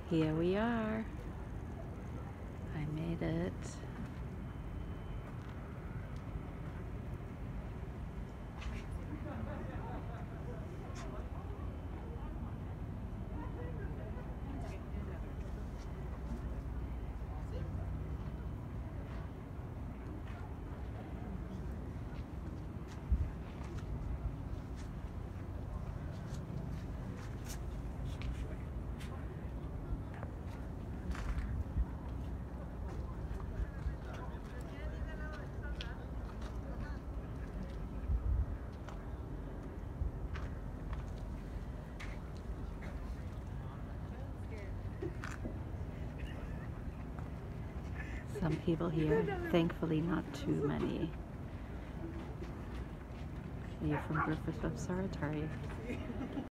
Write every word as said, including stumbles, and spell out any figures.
Here we are. I made it. Some people here, thankfully not too many. Are you from Griffith Observatory?